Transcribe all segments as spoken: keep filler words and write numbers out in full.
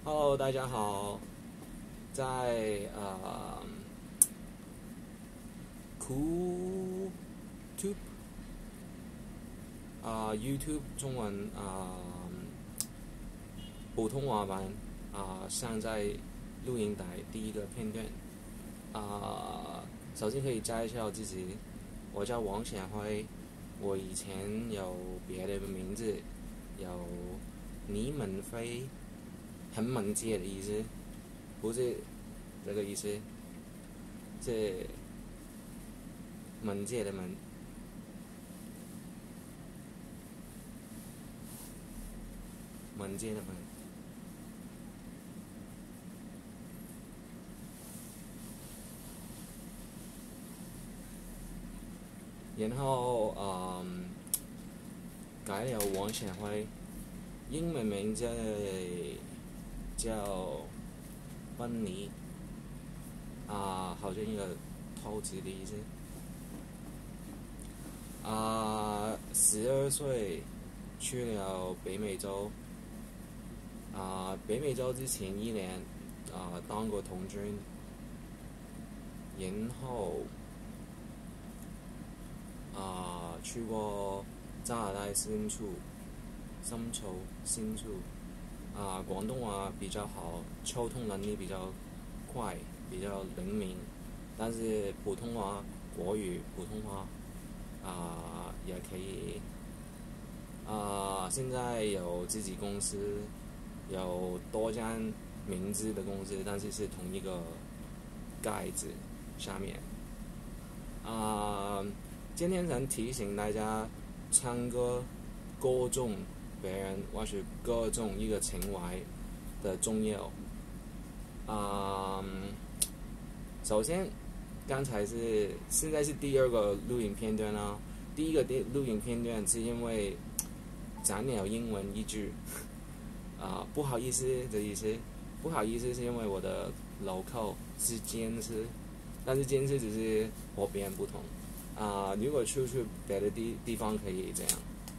Hello， 大家好，在呃 ，YouTube 啊、呃、YouTube 中文啊、呃、普通话版啊、呃、上在录音带第一个片段啊、呃，首先可以介绍自己，我叫王显辉，我以前有别的名字，有你们非很猛界的意思，不是这个意思，是猛界的猛，猛界的猛。然後嗯改了王顯輝，英文名字叫賓尼啊，好像一個偷子的意思。啊，十二歲去了北美洲，啊，北美洲之前一年啊當過童軍，然後。啊、呃，去過加拿大深處、深處、深處。啊、呃，廣東話比較好，溝通能力比較快，比較靈敏。但是普通話、國語、普通話啊、呃、也可以。啊、呃，現在有自己公司，有多間名字的公司，但是是同一個蓋子下面。啊、呃。今天想提醒大家，唱歌歌頌別人或是歌頌一個情懷的重要。啊、嗯，首先，剛才是現在是第二個錄影片段啦。第一個錄影片段是因為講了英文一句，啊，不好意思的意思。不好意思是因為我的老口是堅持，但是堅持只是和別人不同。啊、呃，如果出去別的地地方可以這樣，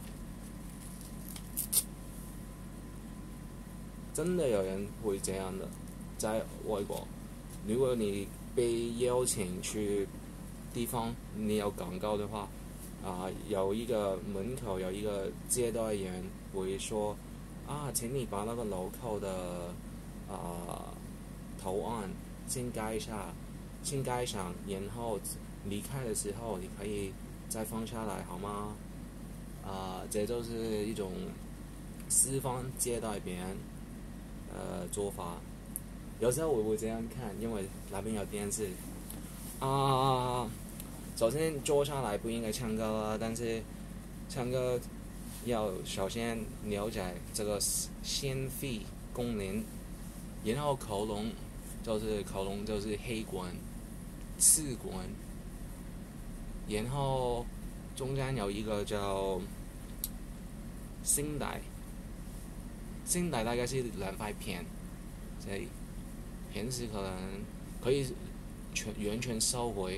真的有人會這樣的，在外國，如果你被邀請去地方，你有廣告的話，啊、呃，有一個門口有一個接待員會說，啊，請你把那個樓扣的啊、呃、圖案先蓋下，先蓋上，然後。離開的時候，你可以再放下來，好嗎？啊、呃，這就是一種私方接待別人，呃，做法。有時候我會這樣看，因為那邊有電視。啊、呃，首先坐下來不應該唱歌啦，但是唱歌要首先了解這個心肺功能，然後喉嚨就是喉嚨就是氣管、氣管。然後中間有一個叫聲帶，聲帶大概是兩塊片，所以平時可能可以全完全收回，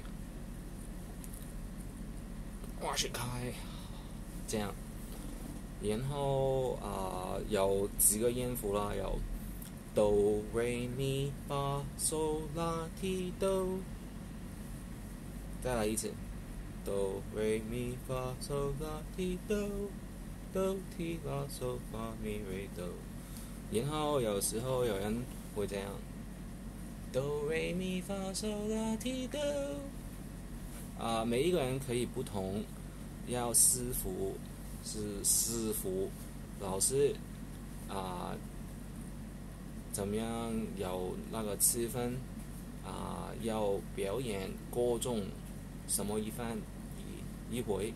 哇是開，這樣。然後啊、呃、有幾個音符啦，有哆來咪發嗦啦提哆，再來一次。哆來咪發嗦啦提哆，哆提啦嗦發咪瑞哆。然後有時候有人會這樣，哆來咪發嗦啦提哆。啊、呃，每一個人可以不同，要師傅是師傅老師啊、呃，怎麼樣有那個氣氛啊、呃，要表演歌頌什麼一番。一回，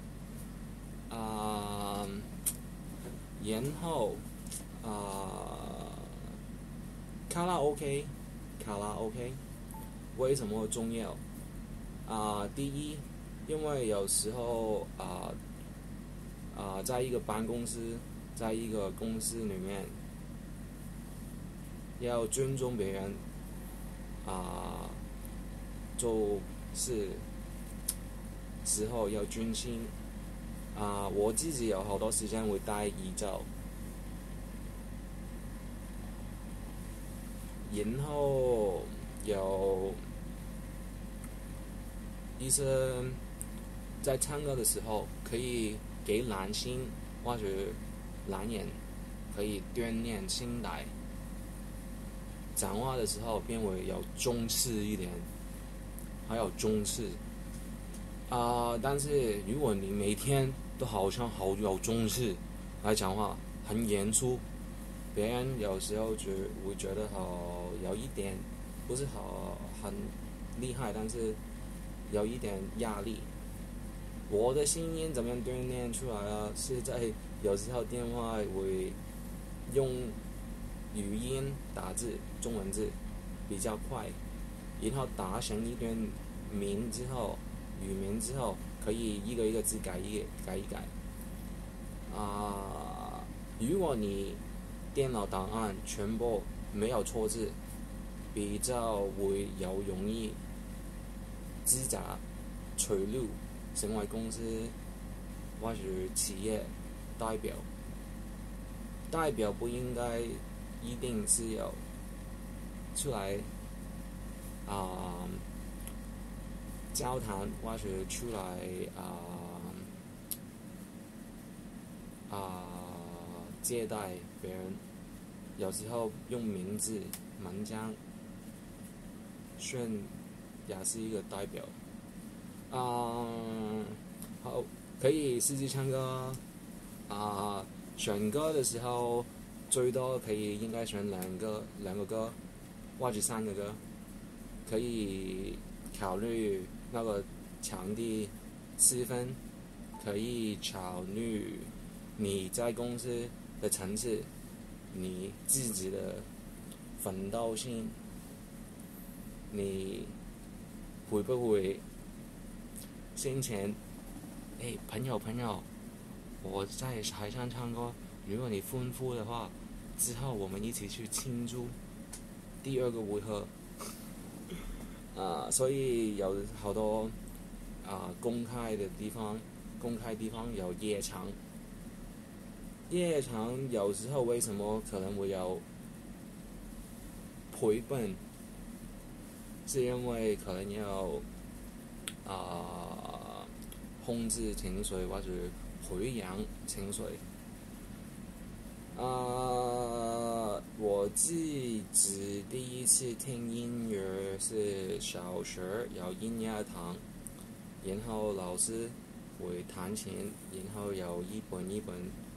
啊、呃，然後啊、呃，卡拉 OK， 卡拉 OK， 為什麼重要？啊、呃，第一，因為有時候啊啊、呃呃，在一個辦公室，在一個公司裡面，要尊重別人，啊、呃，做事。時候要專心啊、呃！我自己有好多時間會戴耳罩， 然后有一些在唱歌的时候可以给男性或者男人可以锻炼声带，讲话的时候变为有中式一点，还有中式啊、呃。但是如果你每天都好像好有中式来讲话，很严肃，别人有时候就会觉得好有一点不是好很厉害，但是有一点压力。我的声音怎么样锻炼出来啊？是在有时候电话会用语音打字，中文字比较快，然后打成一段名之后，语名之后，可以一个一个字改一改一改。啊、呃，如果你电脑档案全部没有错字，比较会有容易资格取录成为公司或者企业代表。代表不应该一定是有出来啊、呃、交谈或者出来啊啊、呃呃、接待别人，有时候用名字文章算也是一个代表。啊、呃，好，可以试试唱歌啊、呃。选歌的时候，最多可以应该选两个两个歌，或者三个歌，可以考虑那个场地气氛，可以考虑你在公司的层次，你自己的奋斗性，你会不会先前，哎，朋友朋友。我在台上唱歌，如果你吩咐的话，之后我们一起去庆祝第二个回合。啊、呃，所以有好多啊、呃、公开的地方，公开地方有夜场。夜场有时候为什么可能会有陪伴？是因为可能要啊、呃、控制情绪或者培养情绪。啊、呃，我自己第一次听音乐是小学有音乐堂，然后老师会弹琴，然后有一本一本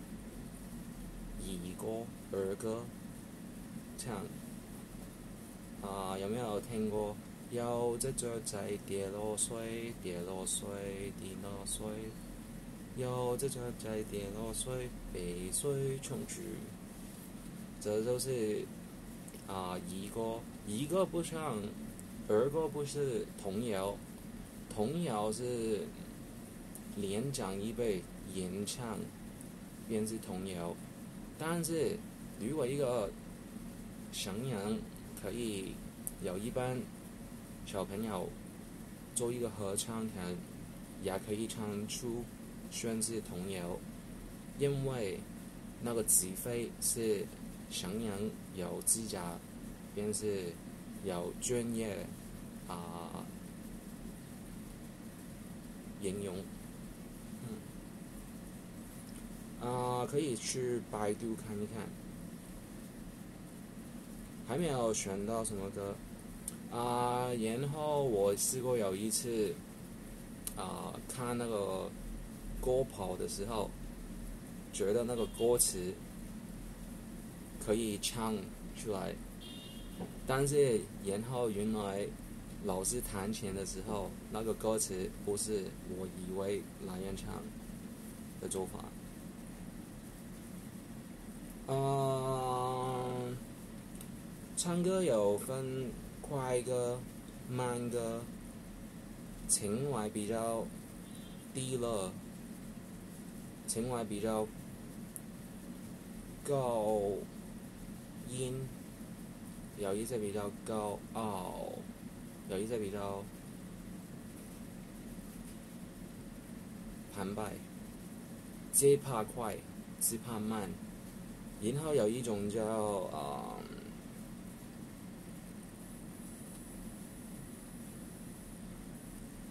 兒歌兒歌唱。啊、呃，有沒有聽過？有隻雀仔跌落水，跌落水，跌落水。有隻雀仔跌落水，被水沖去。這就是啊兒歌，兒歌不唱，兒歌不是童謠，童謠是年長一輩演唱，便是童謠。但是如果一個成人可以有一班小朋友做一個合唱團，也可以唱出算是童謠，因為那個指揮是成人有資格，便是有專業啊應用。嗯，啊，可以去百度看一看。還沒有選到什麼歌啊，然後我試過有一次啊，看那個歌譜的時候，覺得那個歌詞可以唱出來，但是然後原來老師彈琴的時候，那個歌詞不是我以為那樣唱的做法。嗯，唱歌有分快歌、慢歌，情懷比較低落，情懷比較高音，有一些比較高傲，有一些比較澎湃，節拍快，節拍慢。然後有一種叫啊、呃、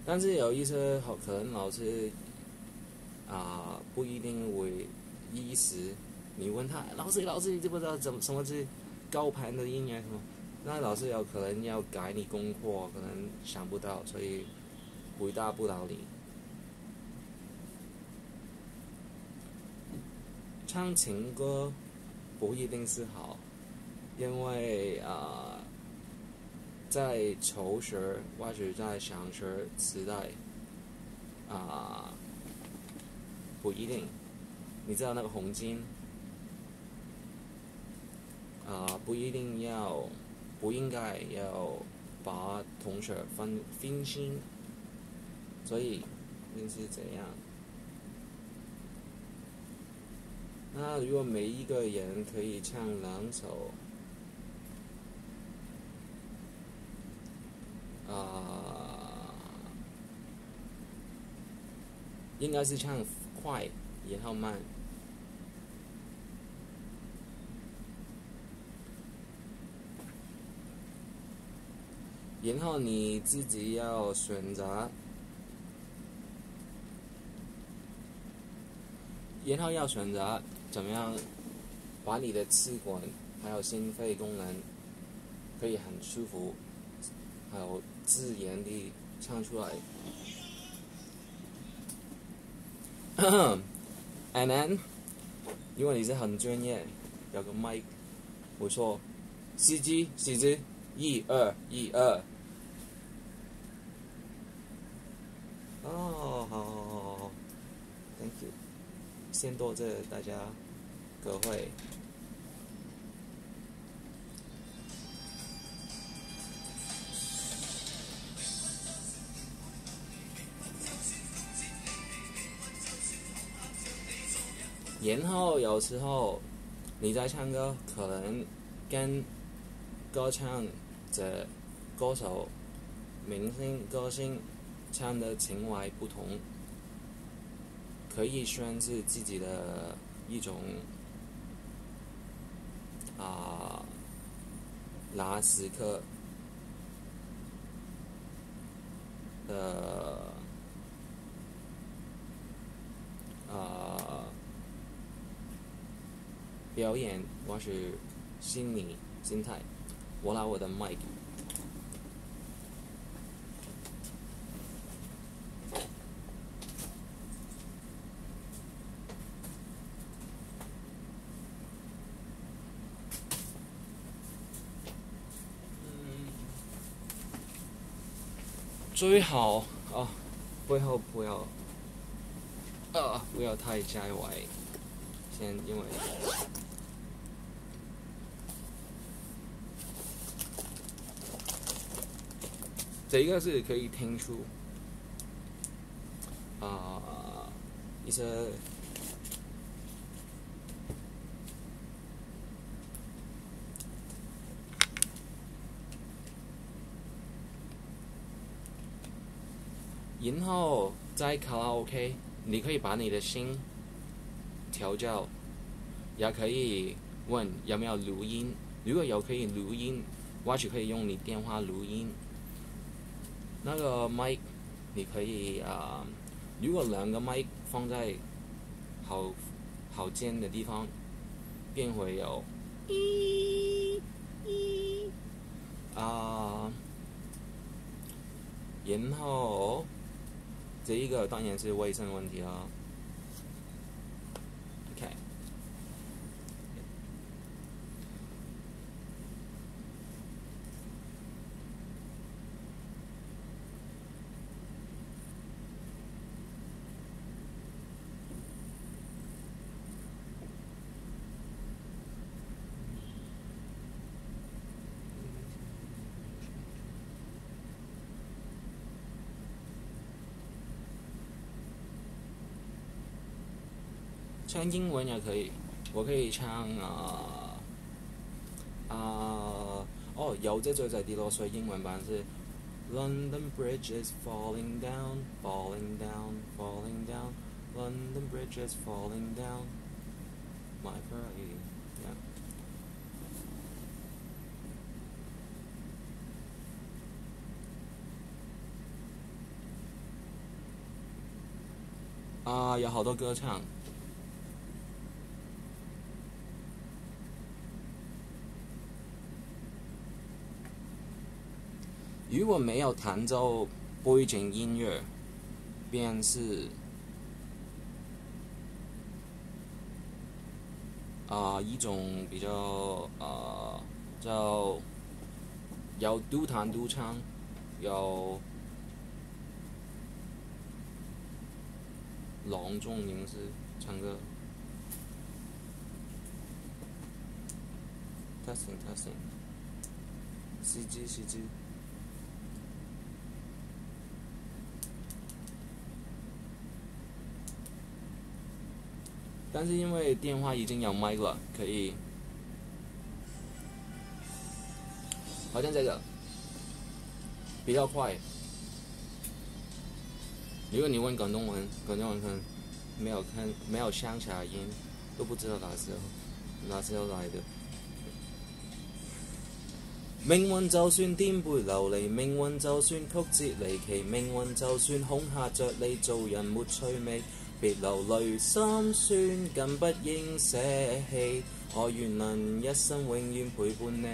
但是有一些可能老师啊、呃、不一定会意识，你问他老师老师你知不知道怎么什么是高频的音乐什么？那老师有可能要改你功课，可能想不到，所以回答不到你。唱情歌不一定是好，因为啊、呃，在求学或者在上学时代啊、呃，不一定。你知道那个红巾啊、呃，不一定要，不应该要把同学分分心，所以就是这样。那如果每一个人可以唱两首，啊、呃，应该是唱快，然后慢。然后你自己要选择，然后要选择怎么样把你的气管还有心肺功能可以很舒服，还有自然地唱出来。And then， 因为你是很专业，有个麦，我说，司机，司机，一二一二。哦，好好好好好 ，Thank you。先多谢大家各位。然后有时候你在唱歌，可能跟歌唱者、歌手、明星、歌星唱的情怀不同，可以算是自己的一种啊、呃、拉时刻的呃表演或是心理心态。我拿我的麦。最好啊，背后不要，啊，不要太在外，先因为这个是可以听出啊、呃、一些然后在卡拉 OK， 你可以把你的心调教，也可以问有没有录音。如果有可以录音，或者可以用你电话录音。那个麦，你可以啊、呃，如果两个麦放在好好尖的地方，便会有咦咦啊，然后。这一个当然是卫生问题了。OK， 唱英文也可以，我可以唱啊啊、呃、哦，有这就在第六岁英文版是 London Bridge is falling down, falling down, falling down. London Bridge is falling down. My Ferrari, yeah. 啊、有好多歌唱。如果没有弹奏背景音乐，便是啊、呃、一种比较啊、呃、叫有独弹独唱，有朗诵形式唱歌。testing testing， C G C G。但是因为电话已经有麦了，可以，好像这个比较快。如果你问广东文，广东文可能没有看没有上下音，都不知道哪时候哪时候來的。命運就算顛沛流離，命運就算曲折離奇，命運就算恐嚇着你，做人沒趣味。別流淚心酸，更不應捨棄。我願能一生永遠陪伴你。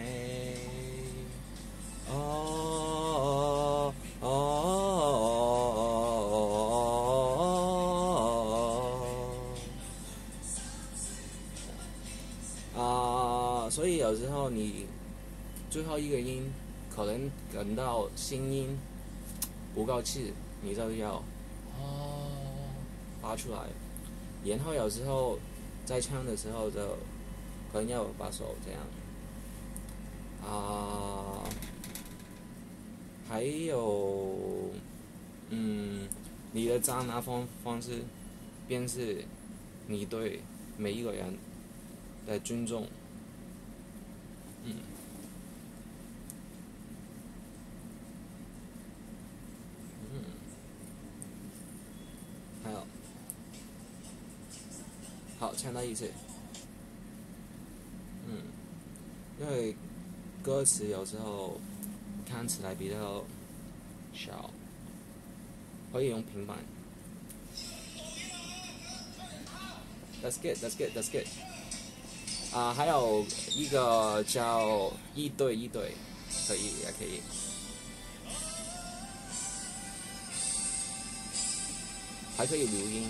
哦哦啊！所以有時候你最後一個音可能感到聲音不夠氣，你就要哦。发出来，然后有时候在唱的时候就可能要把手这样啊、呃，还有嗯，你的张拿方方式，便是你对每一个人的尊重，嗯。嗯，还有。好，唱到一次。嗯，因为歌词有时候看起来比较小，可以用平板。That's good, that's good, that's good. 啊、呃，还有一个叫一对一对，可以也可以。还可以留音。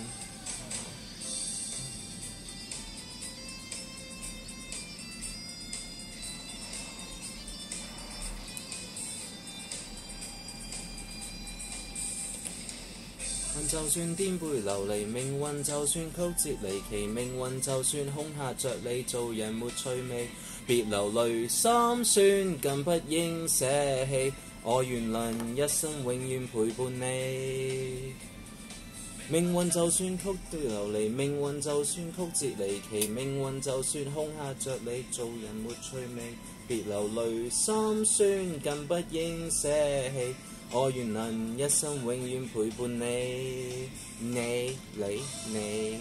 就算顛沛流離，命運就算曲折離奇，命運就算恐嚇着你，做人沒趣味。別流淚心酸，更不應捨棄。我願能一生永遠陪伴你。命運就算曲折流離，命運就算曲折離奇，命運就算恐嚇着你，做人沒趣味。別流淚心酸，更不應捨棄。我願能一生永遠陪伴你，你你你。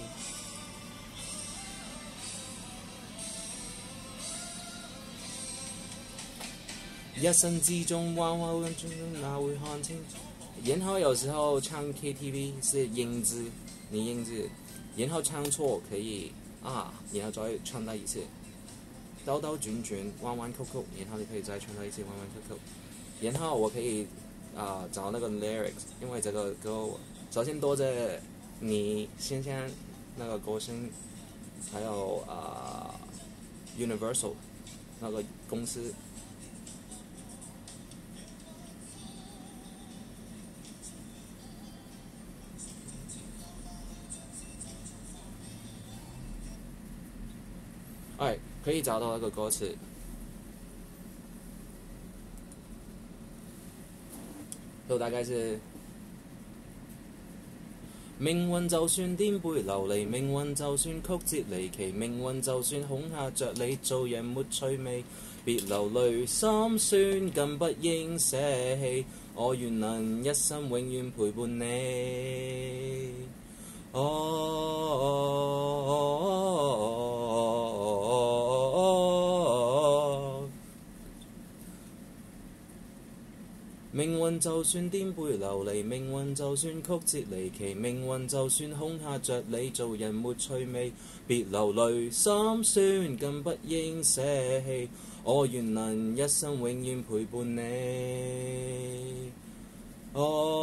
一生之中彎彎彎轉轉，哪會看清？然後有時候唱 K T V 是音字，你音字，然後唱錯可以啊，然後再唱多一次，兜兜轉轉，彎彎曲曲，然後你可以再唱多一次彎彎曲曲，然後我可以。啊、呃，找那个 lyrics， 因为这个歌，首先多谢你先先那个歌声，还有啊、呃、Universal 那个公司。哎，可以找到那个歌词。就大概是命運就算顛沛流離，命運就算曲折離奇，命運就算恐嚇着你，做人沒趣味。別流淚心酸，更不應捨棄。我願能一生永遠陪伴你。哦。 命運就算顛沛流離，命運就算曲折離奇，命運就算恐嚇着你，做人沒趣味，別流淚心酸，更不應捨棄。我願能一生永遠陪伴你。哦，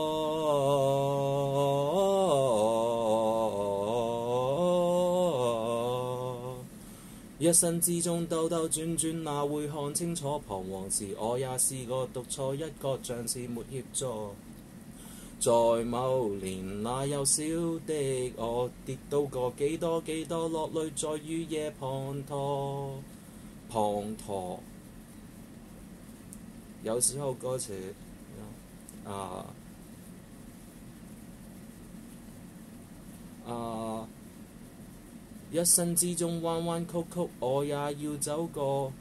一生之中兜兜轉轉，哪會看清楚彷徨時？我也試過獨坐一個，像是沒協助。在某年那幼小的我，跌倒過幾多幾多，落淚在雨夜滂沱滂沱。有時候歌詞啊啊，一生之中彎彎曲曲，我也要走過。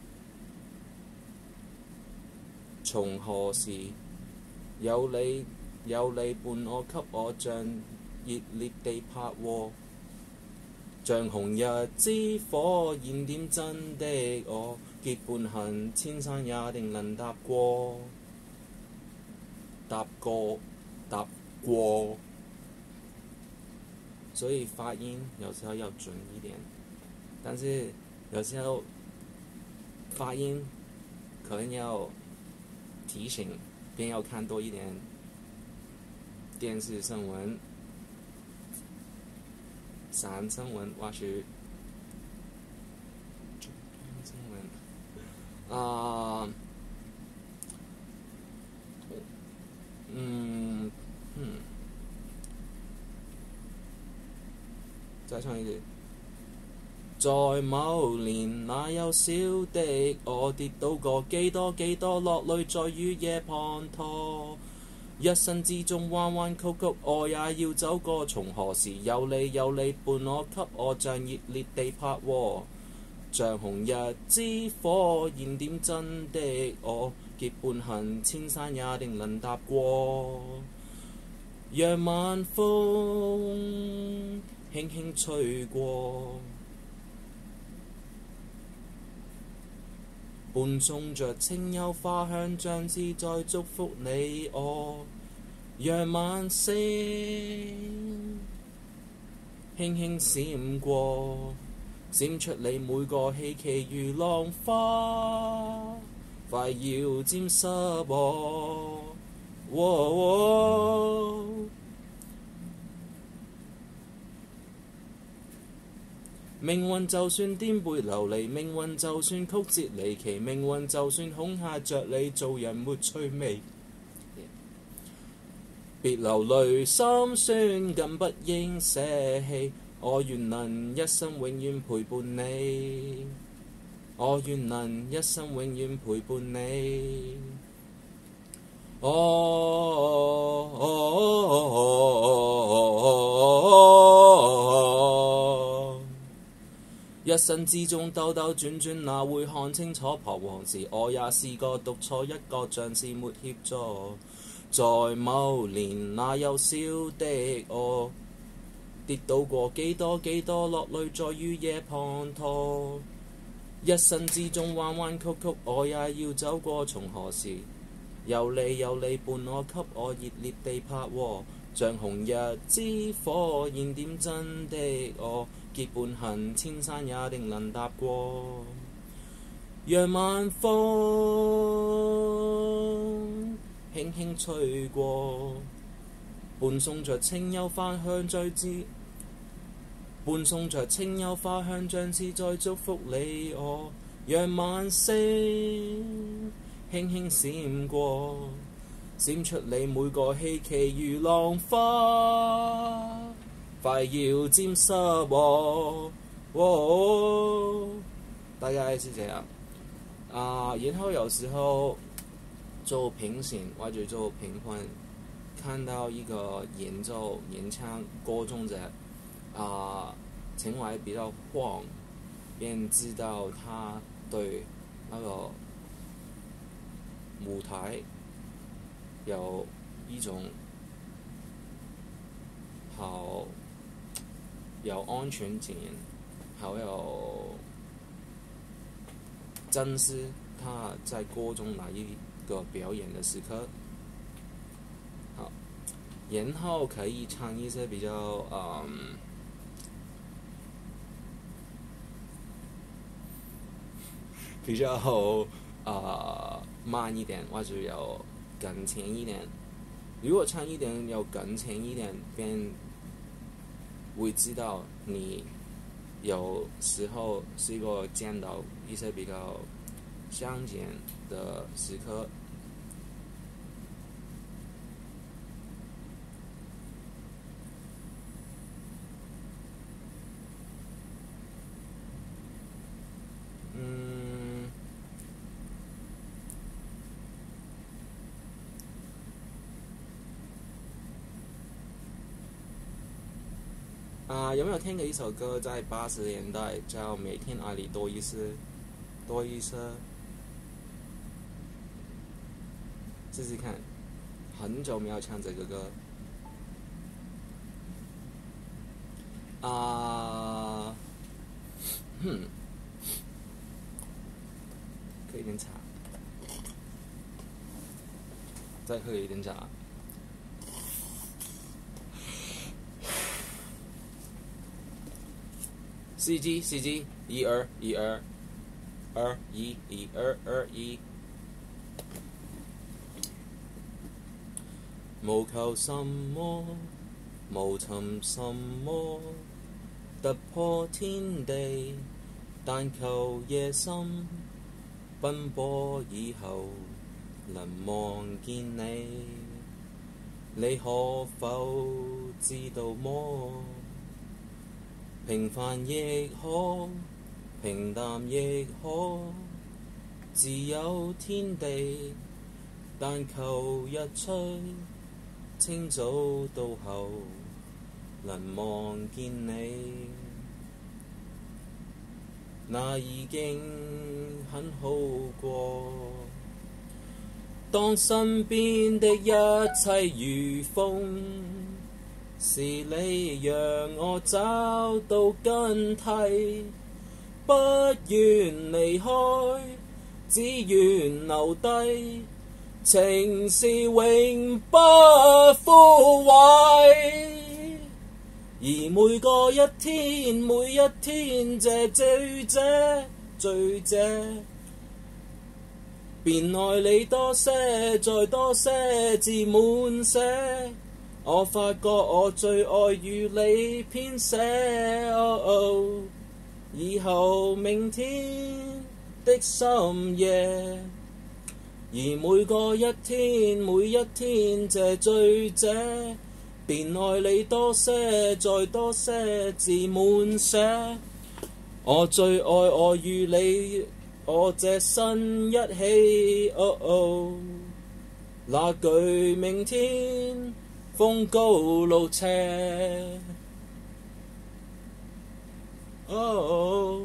從何時有你有你伴我，給我像熱烈地拍和，像紅日之火燃點真的我，結伴行千山也定能踏過，踏過踏過。所以發音有時候要準一點，但是有時候發音可能要提醒，便要看多一點電視新聞、散新聞或許新聞啊，嗯嗯。再唱一次。在某年那幼小的我，跌倒過幾多幾多，落淚在雨夜滂沱。一生之中彎彎曲曲，我也要走過。從何時有你有你伴我，給我像熱烈地拍和，像紅日之火燃點真的我，結伴行千山也定能踏過。讓晚風輕輕吹過，伴送着清幽花香，像是在祝福你我。讓晚星輕輕閃過，閃出你每個希冀如浪花，快要沾濕我。哦哦命運就算顛沛流離，命運就算曲折離奇，命運就算恐嚇着你，做人沒趣味。別流淚心酸，更不應捨棄。我願能一生永遠陪伴你，我願能一生永遠陪伴你。哦哦哦哦，一生之中兜兜轉轉，哪會看清楚彷徨時？我也試過獨坐一個，像是沒協助。在某年那幼小的我，跌倒過幾多幾多，落淚在雨夜滂沱。一生之中彎彎曲曲，我也要走過。從何時有你有你伴我，給我熱烈地拍和，像紅日之火燃點真的我，結伴行千山也定能踏過。讓晚風輕輕吹過，伴送着清幽花香，最知伴送着清幽花香，像是在祝福你我。讓晚星輕輕閃過，閃出你每個希冀如浪花，快要沾濕我。哦，大概是這樣啊。然後有時候做評審或者做評判，看到一個演奏演唱歌中者啊情懷比較晃，便知道他對那個舞台有一種好有安全感，好有珍惜他在歌中那一个表演的时刻。好，然后可以唱一些比较嗯比较啊、呃、慢一点，或者有更前一点。如果唱一点有更前一点，便会知道你有时候试过见到一些比较相近的时刻。嗯，啊，有没有听过一首歌，在八十年代叫《每天爱你多一些》，多一些，试试看。很久没有唱这个歌。啊，哼，喝一点茶，再喝一点茶。司机，司机，一二一二，二一一二二一。無求什麼，無尋什麼，突破天地，但求夜深奔波以後能望見你。你可否知道麼？平凡亦可，平淡亦可，自有天地，但求日出，清早到後能望見你，那已經很好過。當身邊的一切如風，是你讓我找到根蒂，不願離開，只願留低，情是永不枯萎。而每個一天，每一天，這醉者，醉者，便愛你多些，再多些，自滿瀉。我發覺我最愛與你編寫，哦哦，以後明天的深夜。而每個一天，每一天，這醉者，便愛你多些，再多些，自滿瀉。我最愛我與你，我這身一起，哦哦，那句明天風高路斜，哦哦，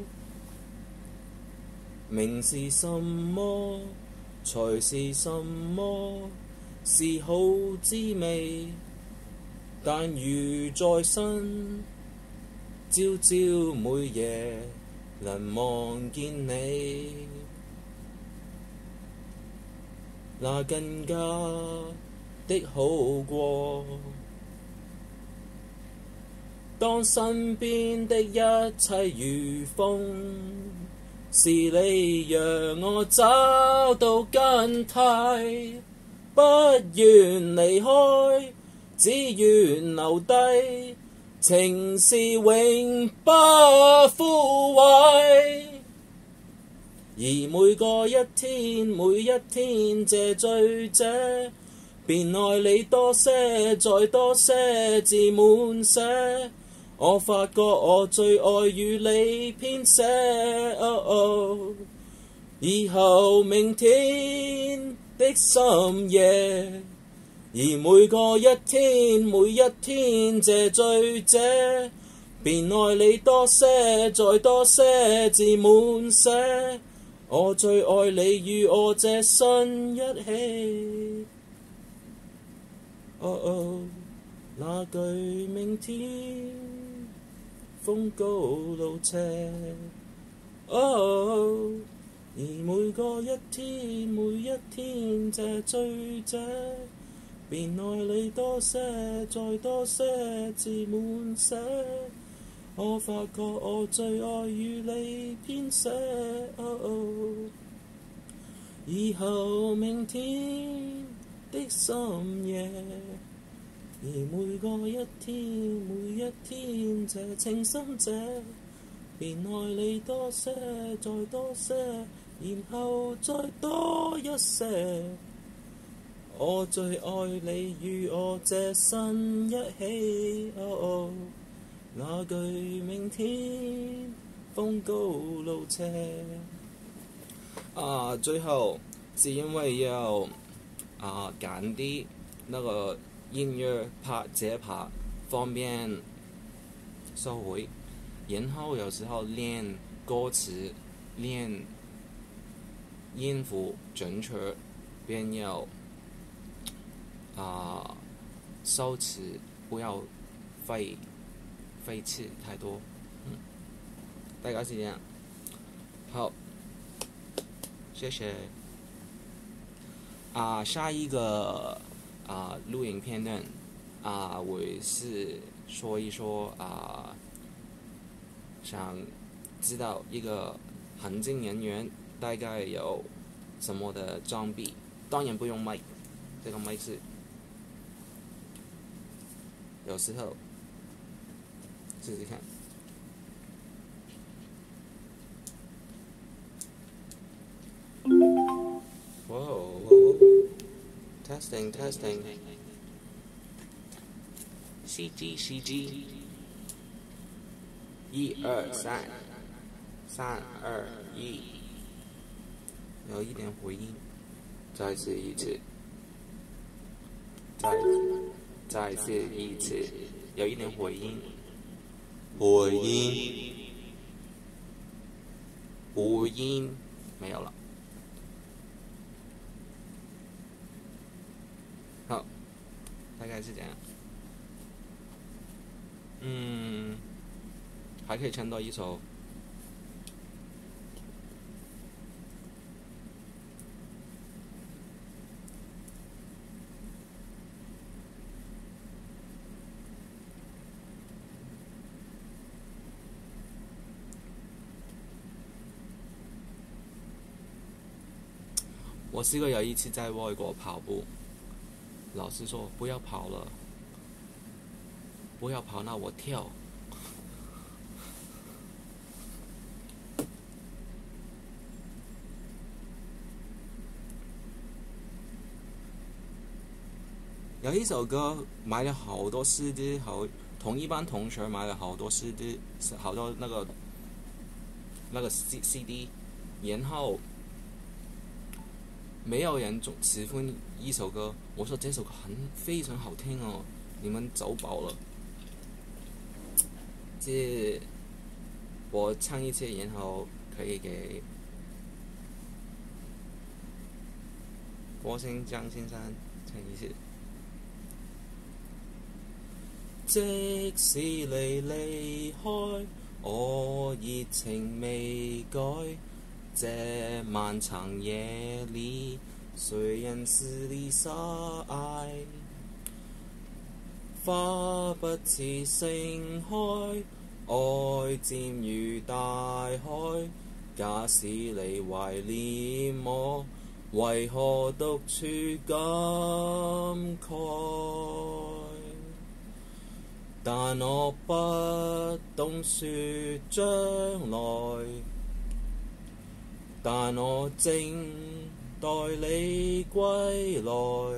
名是什麼？才是什麼？是好滋味，但如在身，朝朝每夜能望見你，那更加的好過。當身邊的一切如風，是你讓我找到根蒂，不願離開，只願留低，情是永不枯萎。而每個一天，每一天，這醉者，便愛你多些，再多些，自滿瀉。我發覺我最愛與你編寫，哦哦，以後明天的深夜。而每個一天，每一天，這醉者，便愛你多些，再多些，自滿瀉。我最愛你與我這身一起，哦哦，那句明天風高路斜，哦， 而每個一天，每一天這醉者，便愛你多些，再多些，自滿瀉。我發覺我最愛與你編寫。Oh oh 以後明天的深夜，而每個一天，每一天這情深者，便愛你多些，再多些，然後再多一些。我最愛你與我這身一起。Oh oh 那句明天風高路斜。啊，最後是因為要啊揀啲那個音樂拍節拍方便收回，然後有時候練歌詞、練音符準確，便要啊收詞不要費費詞太多，嗯，大概是這樣。好，謝謝。啊，下一個啊錄影片段啊，我是說一說啊，想知道一個行政人員大概有什麼的裝備，當然不用麥，這個麥是有時候試試看。哇哦 ，testing testing，C G C G， 一二三，三二一，有一點回音，再試一次，再再試一次，有一點回音，回音，回音，沒有了。好，大概是這樣。嗯，還可以唱到一首。我試過有一次在外國跑步，老師說不要跑了，不要跑，那我跳。有一首歌買了好多 C D， 好同一班同學買了好多 C D， 好多那個那個 C D， 然後沒有人總喜歡一首歌，我說這首歌很非常好聽哦，你們走寶了。這我唱一次，然後可以給郭先張先生唱一次。即使你離開，我熱情未改。這漫長夜裡，誰人是你所愛？花不似盛開，愛漸如大海。假使你懷念我，為何獨處感慨？但我不懂說將來，但我正待你歸來。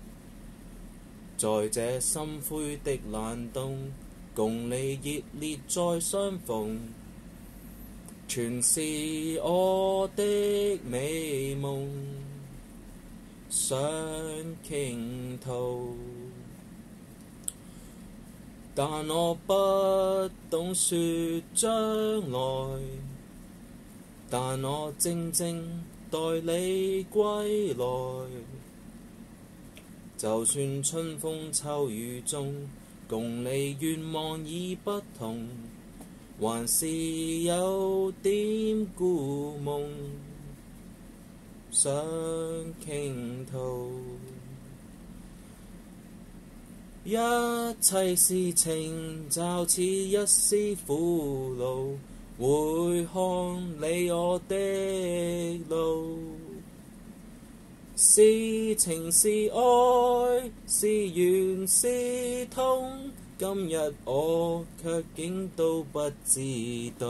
在這心灰的冷冬，共你熱烈再相逢，全是我的美夢，想傾吐。但我不懂說將來，但我靜靜待你歸來。就算春風秋雨中，共你願望已不同，還是有點故夢。 想傾吐。一切事情就似一絲苦惱，會看你我的路。是情是愛，是緣是痛，今日我卻竟都不知道。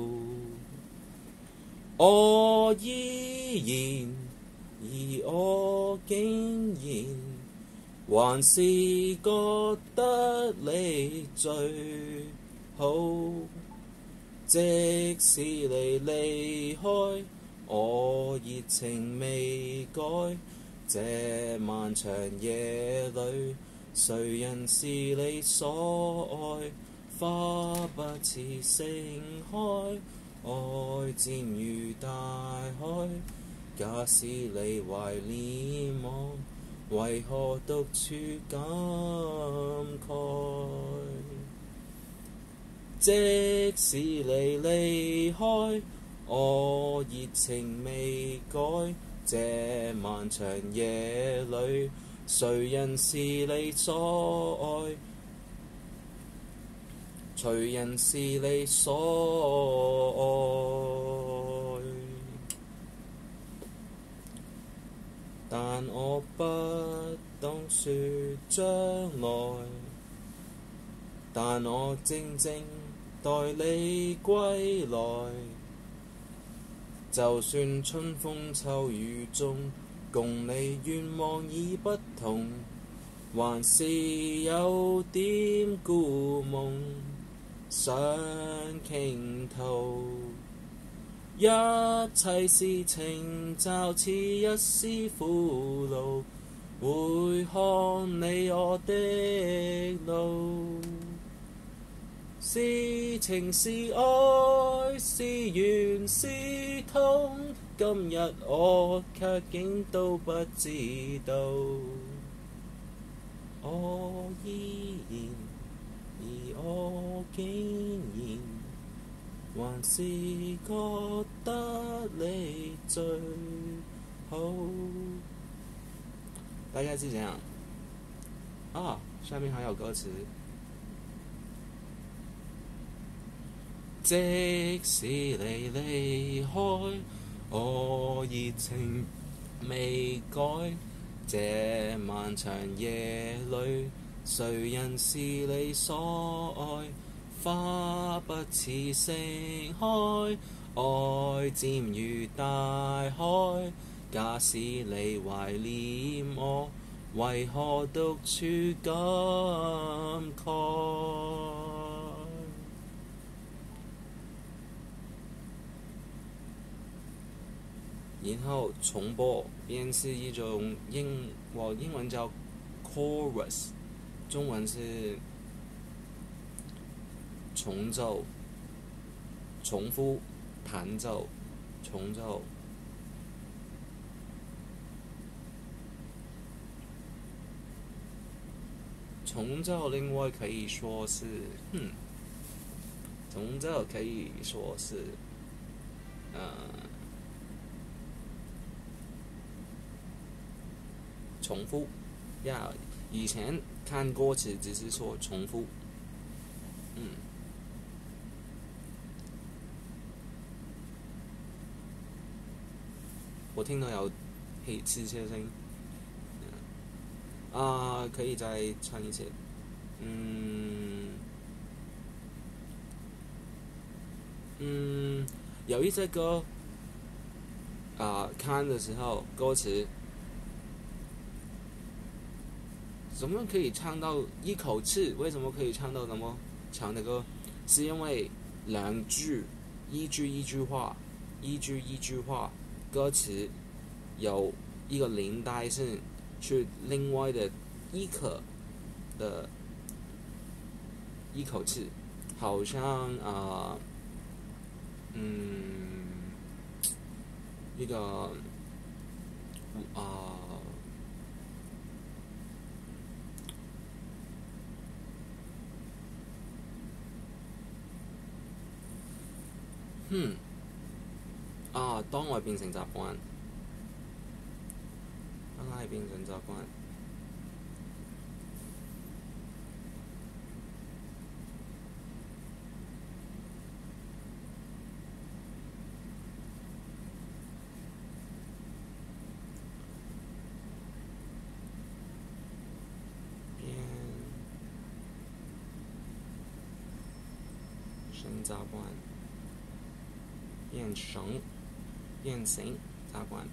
我依然，而我竟然還是覺得你最好。即使你離開，我熱情未改。這漫長夜裏，誰人是你所愛？花不似盛開，愛漸如大海。假使你懷念我，為何獨處感慨？即使你離開，我熱情未改。這漫長夜裏，誰人是你所愛？誰人是你所愛？但我不懂說將來，但我靜靜待你歸來。就算春風秋雨中，共你願望已不同，還是有點故夢想傾吐。一切事情就似一絲苦惱，會看你我的路。是情是愛，是緣是痛，今日我卻竟都不知道。我依然，而我竟然還是覺得你最好。大概是這樣啊，下面還有歌詞。即使你離開，我熱情未改。這漫長夜裏，誰人是你所愛？花不似盛開，愛漸如大海。假使你懷念我，為何獨處感慨？然後重播便是一種英，我英文叫 chorus， 中文是重奏、重複、彈奏、重奏。重奏另外可以說是，嗯，重奏可以說是，呃。重複呀， yeah, 以前看歌詞只是說重複，嗯，我聽到有汽汽車聲，啊，可以再唱一次，嗯，嗯，有一隻歌，啊，看的時候歌詞。怎麼可以唱到一口氣？為什麼可以唱到那麼長的歌？是因為兩句，一句一句話，一句一句話，歌詞有一個連帶性，去另外的一口的一口氣，好像啊、呃，嗯，一個啊。呃嗯，啊，當我變成習慣， 态变成习惯。成习惯，变成，变成习惯。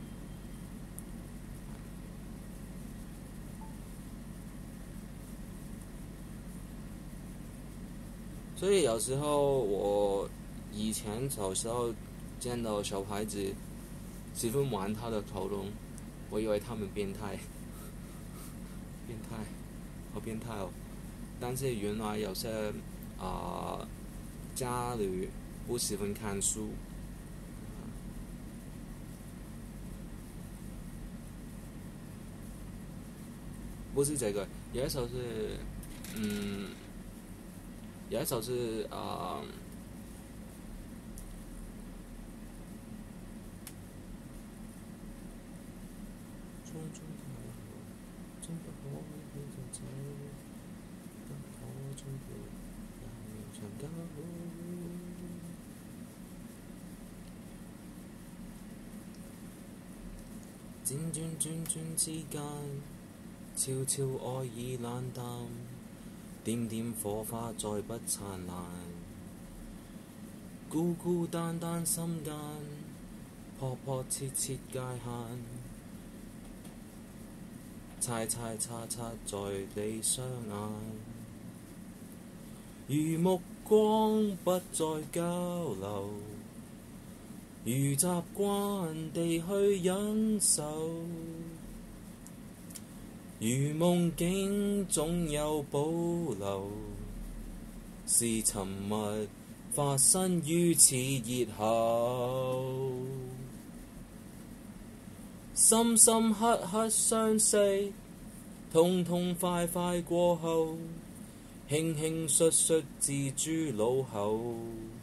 所以有时候我以前小时候见到小孩子喜欢玩他的头颅，我以为他们变态，变态，好变态哦！但是原来有些啊、呃、家里不喜欢看书，不是这个，有一首是嗯。有一首是啊、呃，匆匆太好，真不可以變成走，不可終結，也未長久。輾轉轉轉之間，悄悄愛意冷淡。點點火花再不燦爛，孤孤單單心間，迫迫切切界限，猜猜測測在你雙眼，如目光不再交流，如習慣地去忍受。如夢境總有保留，是沉默發生於熾熱後，深深刻刻相識，痛痛快快過後，輕輕率率自諸腦後，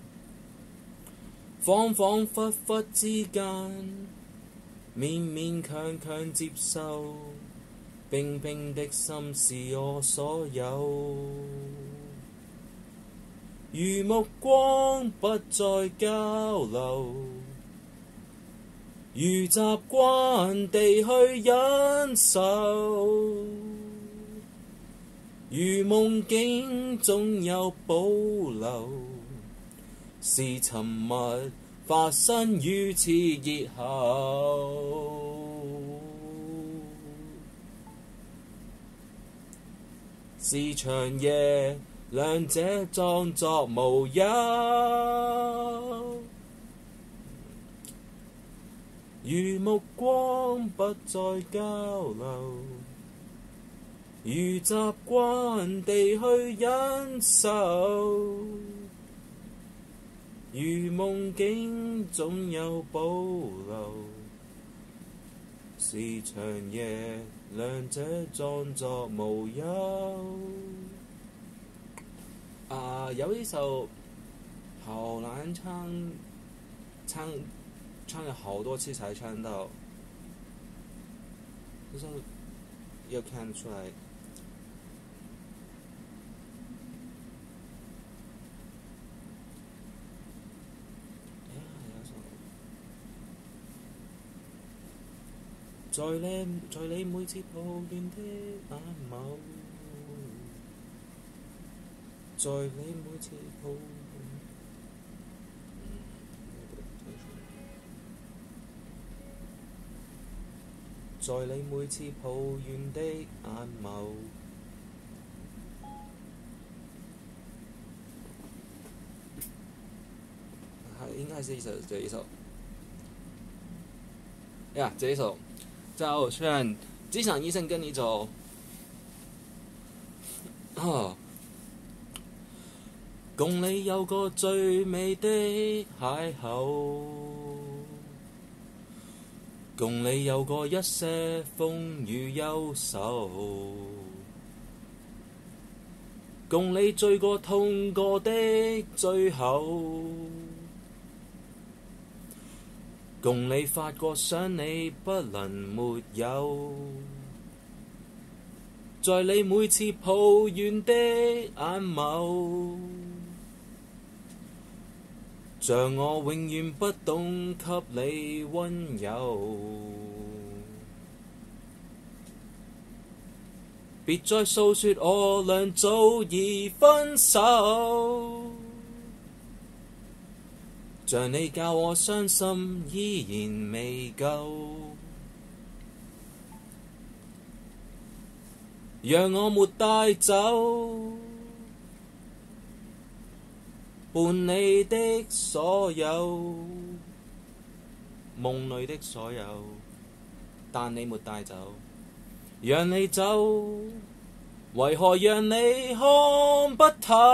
恍恍惚惚之間，勉勉強強接受。冰冰的心是我所有，如目光不再交流，如習慣地去忍受，如夢境總有保留，是沉默發生於熾熱後。是長夜，兩者裝作無憂，如目光不再交流，如習慣地去忍受，如夢境總有保留，是長夜。兩者裝作無憂。啊、呃，有一首好難唱，唱唱了好多次才唱到，就是要看出來。在你在你每次抱怨的眼眸，在你每次抱怨，在你每次抱怨的眼眸，應該是一首這一首，呀，這一首。就算只想一生跟你走，啊，共你有個最美的邂逅，共你有過一些風雨憂愁，共你醉過痛過的最後。 共你發過想你不能沒有，在你每次抱怨的眼眸，像我永遠不懂給你溫柔。別再訴說我倆早已分手，像你教我傷心依然未夠，讓我沒帶走伴你的所有，夢裏的所有，但你沒帶走。讓你走，為何讓你看不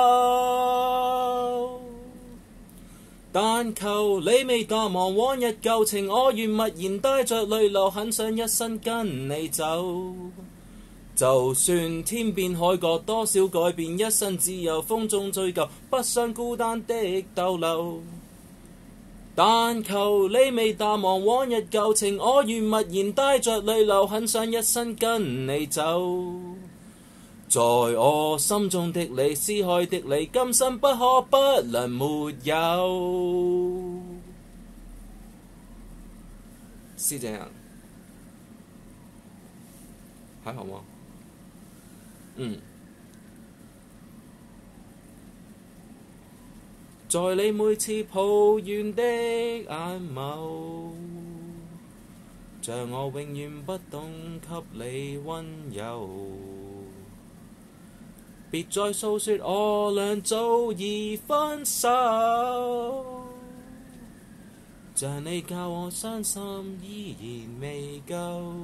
透？但求你未淡忘往日舊情，我願默然帶着淚流，很想一生跟你走。就算天變海角，多少改變，一生只有風中追究，不想孤單的逗留。但求你未淡忘往日舊情，我願默然帶着淚流，很想一生跟你走。在我心中的你，思海的你，今生不可不能沒有。是這樣，還好嗎？嗯。在你每次抱怨的眼眸，像我永遠不懂給你溫柔。別再訴說我倆早已分手，像你教我傷心依然未夠，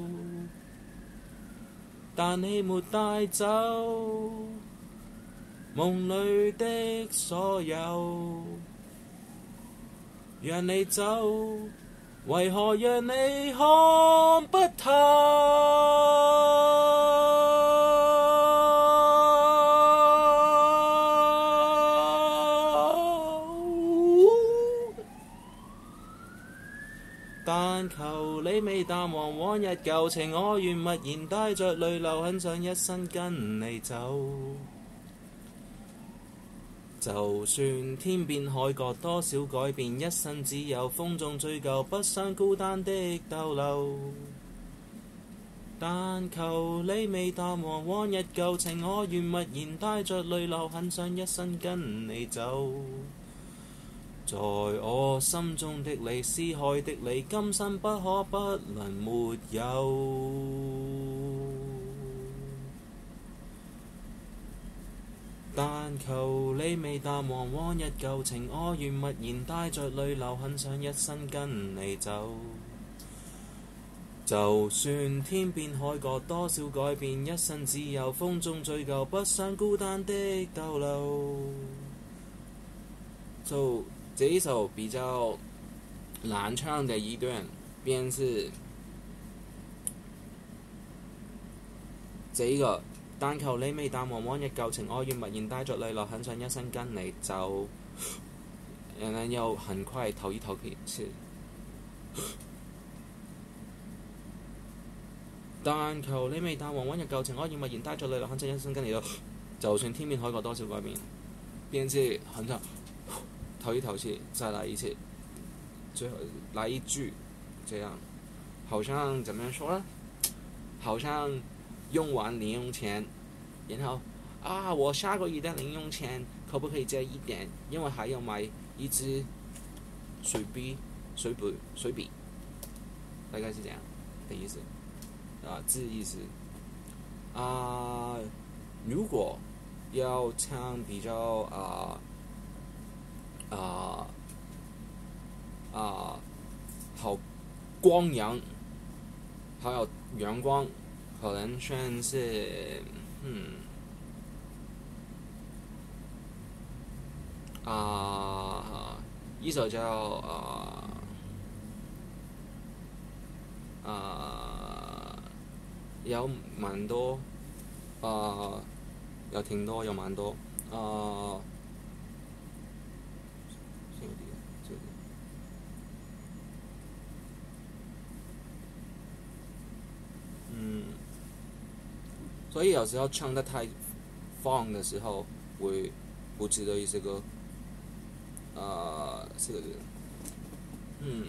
但你沒帶走夢裏的所有，讓你走，為何讓你看不透？但求你未淡忘往日舊情，我願默然帶着淚流，很想一生跟你走。就算天變海角，多少改變，一生只有風中追究，不想孤單的逗留。但求你未淡忘往日舊情，我願默然帶着淚流，很想一生跟你走。在我心中的你，思海的你，今生不可不能沒有。但求你未淡忘往日舊情，我願默然帶着淚流，很想一生跟你走。就算天變海角，多少改變，一生只有風中追究，不想孤單的逗留。就這一首比較難唱的一段，便是這個。但求你未淡忘往日舊情，我願默然帶着淚流，很想一生跟你走。然後又很快頭一頭皮是。但求你未淡忘往日舊情，我願默然帶着淚流，很想一生跟你走。就算天變海角，多少改變，便是很長。頭一頭氣，再來一次，最後來一句，這樣，好像怎麼說呢？好像用完零用錢，然後啊，我下個月的零用錢可不可以借一點？因為還要買一支水筆、水筆、水筆，大概是這樣的意思。啊，字意思。啊，如果要唱比較啊啊啊好光陽，還有陽光。可能算是，嗯，啊，一首叫啊啊，有蠻多，啊，有挺多，有蠻多，啊， 所以有时候唱得太放的时候，会不知道这个呃这个嗯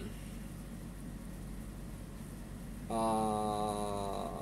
啊。呃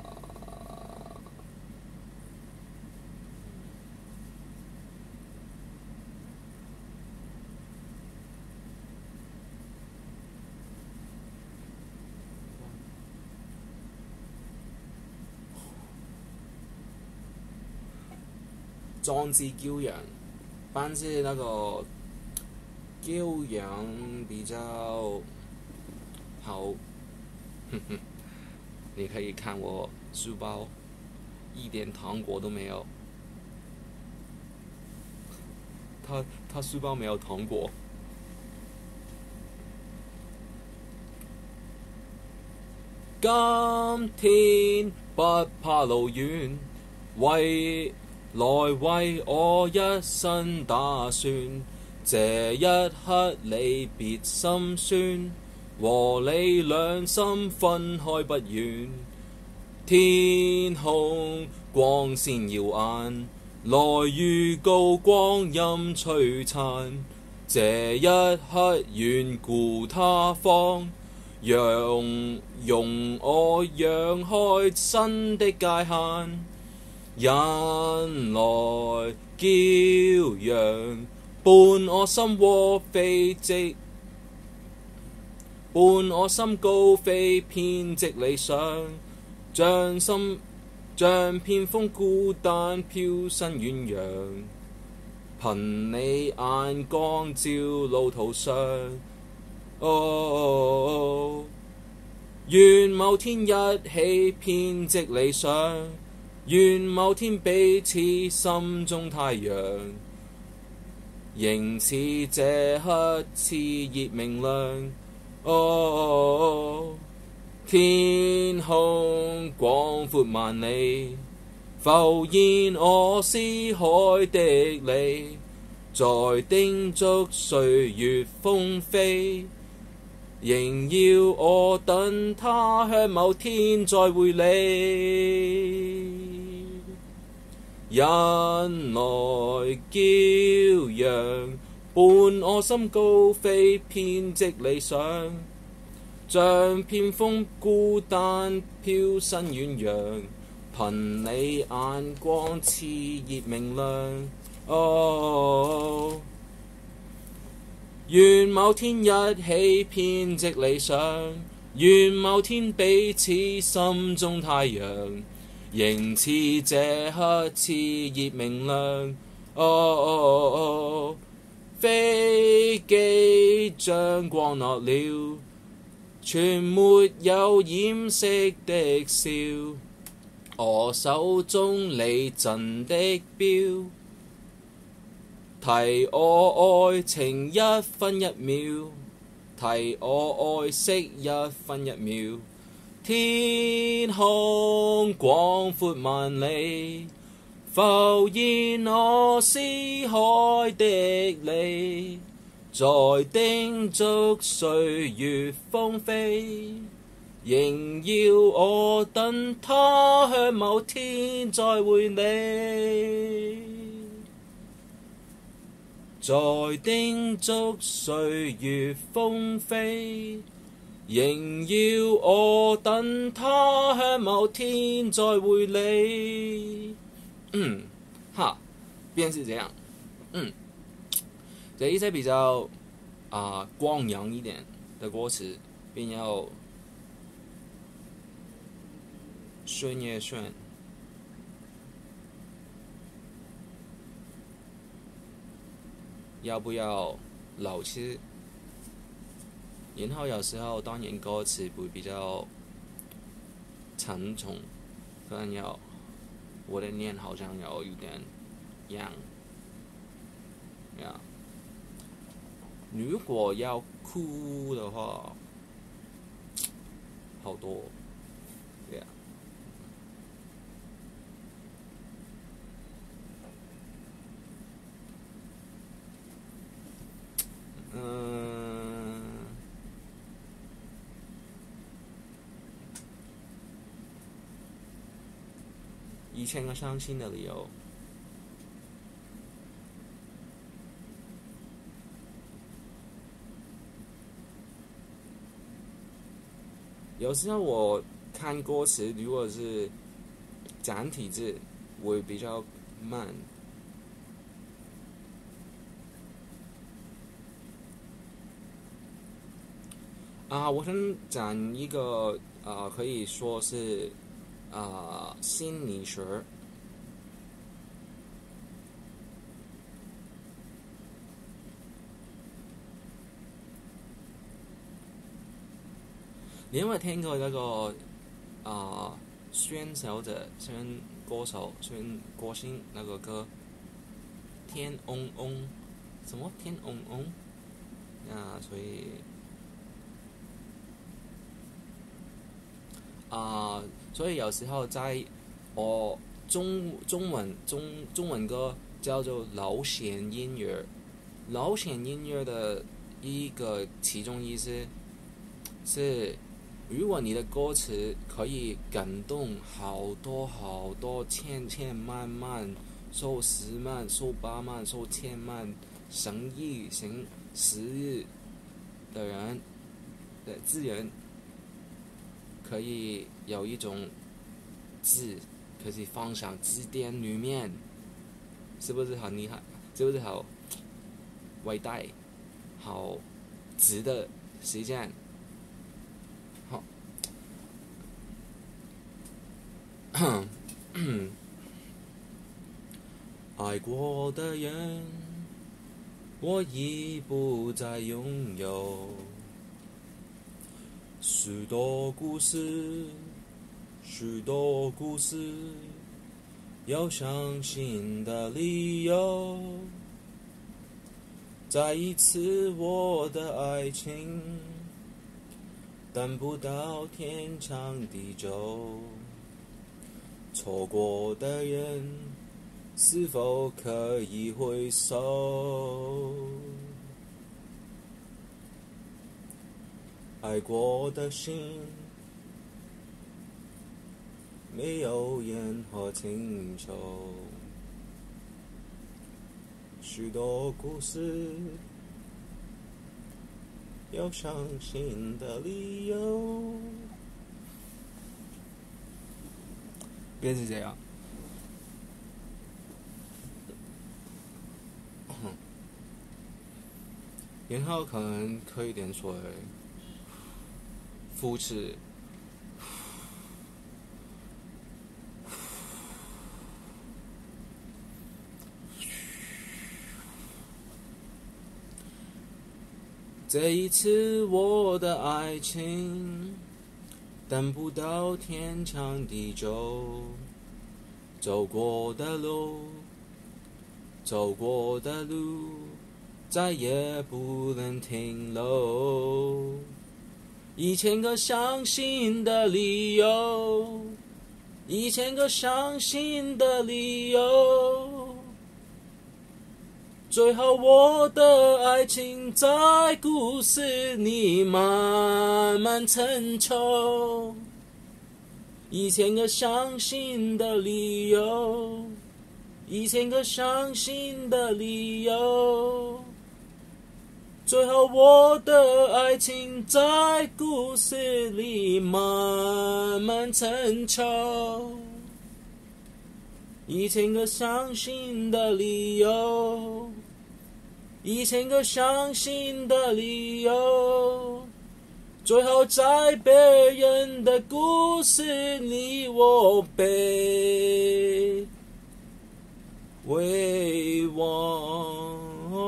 壮志骄阳，但是那个骄阳比较好，哼哼，你可以看我书包，一点糖果都没有。他他书包没有糖果。今天不怕路遠，為來為我一生打算。這一刻離別心酸，和你兩心分開不遠。天空光線耀眼，來預告光陰璀璨。這一刻遠顧他方，讓容我揚開新的界限。人來驕陽，伴我心窩飛直，伴我心高飛偏直理想，像心像片風孤單飄身遠揚，憑你眼光照路途上。哦，願某天一起編織理想，願某天彼此心中太陽，仍似這刻熾熱明亮。哦，天空廣闊萬里，浮現我思海的你，在叮囑歲月風飛，仍要我等他鄉某天再會你。人來驕陽，伴我心高飛編織理想，像片風孤單飄身遠揚，憑你眼光熾熱明亮。哦，願某天一起編織理想，願某天彼此心中太陽，仍似這刻熾熱明亮。哦哦哦，飛機將光落了，全沒有掩飾的笑，我手中你贈的錶，提我愛情一分一秒，提我愛惜一分一秒。天空廣闊萬里，浮現我思海的你，在叮囑歲月風飛，仍要我等他鄉某天再會你。在叮囑歲月風飛，仍要我等他鄉某天再會你。嗯，哈，便是這樣。嗯，這一些比較啊、呃、光陽一點的歌詞，便要順也順。要不要老實？然後有時候當然歌詞會比較沉重，可能要我的念好像有一點樣呀。如果要哭的話，好多呀。嗯， 一千个伤心的理由。有时候我看歌词，如果是简体字，会比较慢。啊，我想讲一个呃，可以说是啊、呃、心理学。你有冇聽過嗰個啊宣小者、宣歌手、宣歌星那個歌《天嗡嗡》？什麼天嗡嗡？啊，所以啊，所以有時候在我中中文中中文歌叫做流行音樂，流行音樂的一個其中意思是，如果你的歌詞可以感動好多好多千千萬萬、數十萬、數百萬、數千萬、成億、成十億的人的字人，可以有一種字可以放上字典裡面，是不是很厲害？是不是好偉大、好值得實踐？好，愛過的人，我已不再擁有。許多故事，許多故事，有傷心的理由。再一次我的愛情，等不到天長地久。錯過的人，是否可以回首？愛過的心，沒有任何請求。許多故事，有傷心的理由。別是這樣。然後可能喝一點水，腹式。這一次我的愛情，等不到天長地久。走過的路，走過的路，再也不能停留。一千個傷心的理由，一千個傷心的理由，最後我的愛情在故事裏慢慢成熟。一千個傷心的理由，一千個傷心的理由，最後我的愛情在故事裏慢慢成熟。一千個傷心的理由，一千個傷心的理由，最後在別人的故事裏我被遺忘。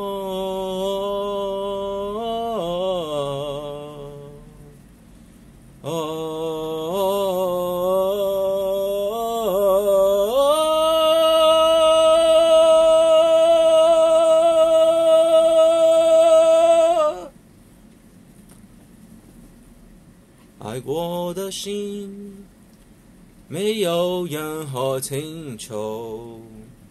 愛過的心，沒有任何請求。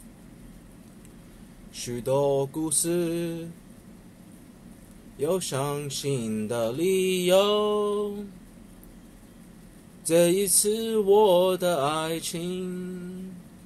許多故事，有傷心的理由。這一次我的愛情，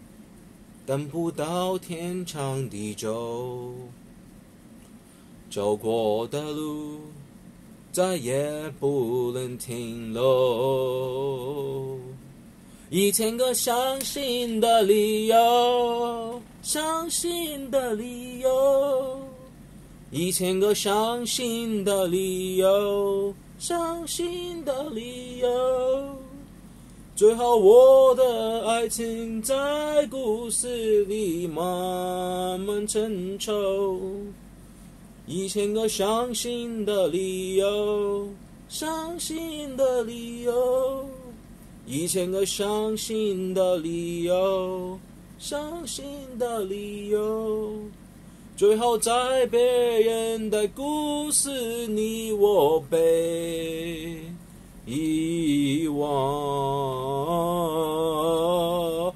等不到天长地久，走过的路再也不能停留。一千个相信的理由，相信的理由，一千个相信的理由，相信的理由。最后我的爱情在故事里慢慢成熟。一千个相信的理由，相信的理由，一千个相信的理由，相信的理由。最后在别人的故事里我被遗忘。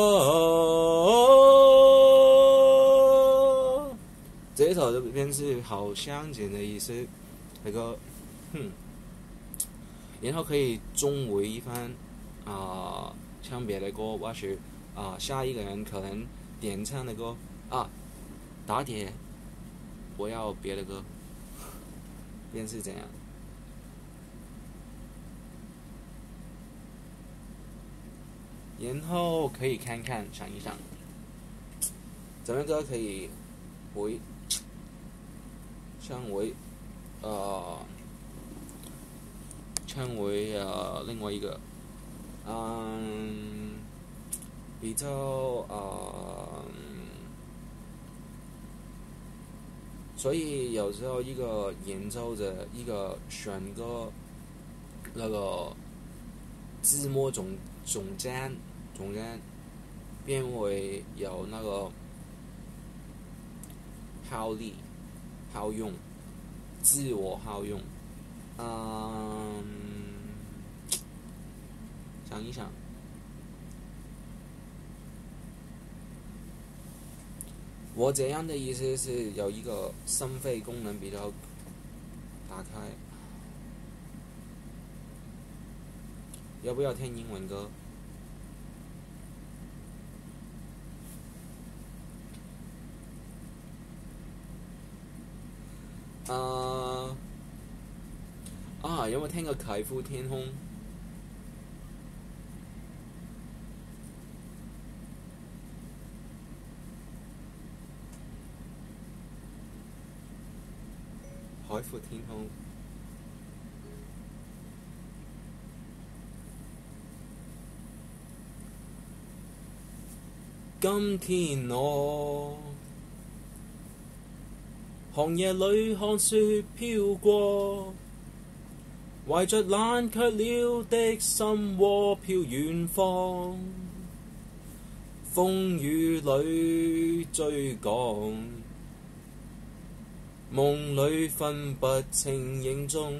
这首这边是好相近的意思，那个，哼，然后可以中为一番啊、呃，唱别的歌，或许啊、呃、下一个人可能点唱的歌啊，打铁，我要别的歌，便是这样。然后可以看看想一想，怎么歌可以回唱为呃唱为呃另外一个嗯比较呃，所以有时候一个演奏者一个选歌那个字幕总总监总监便会有那个效力好用自我好用。嗯，想一想，我这样的意思是有一个心肺功能比较打开。要不要听英文歌？啊、uh, 啊！有冇聽過《欺負天空》？海闊天空。今天我寒夜裏看雪飄過，懷着冷卻了的心窩飄遠方，風雨裏追趕，夢裏分不清影蹤，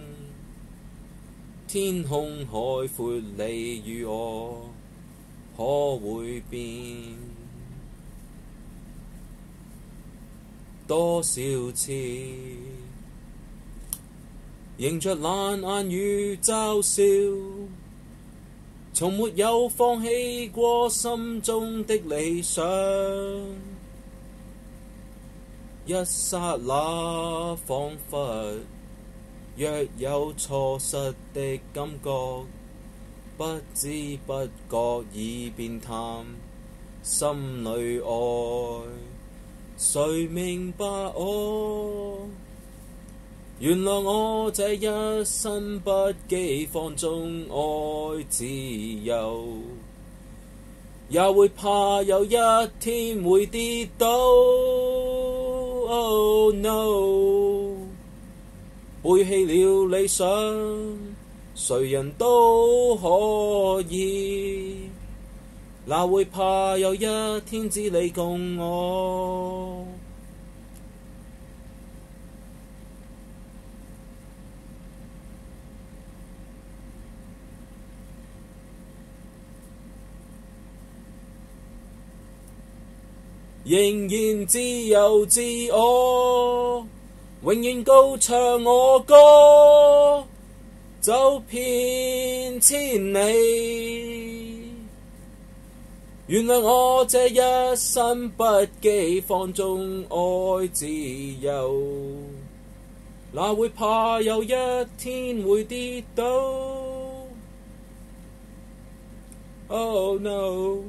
天空海闊你與我可會變？多少次迎着冷眼與嘲笑，從沒有放棄過心中的理想。一剎那彷彿若有錯失的感覺，不知不覺已變淡，心裏愛誰明白我？原來我這一生不羈放縱愛自由，也會怕有一天會跌倒。Oh no！ 背棄了理想，誰人都可以。哪會怕有一天只你共我？仍然自由自我，永遠高唱我歌，走遍千里。 原諒我這一生不羈放縱愛自由，哪會怕有一天會跌倒 ？Oh no！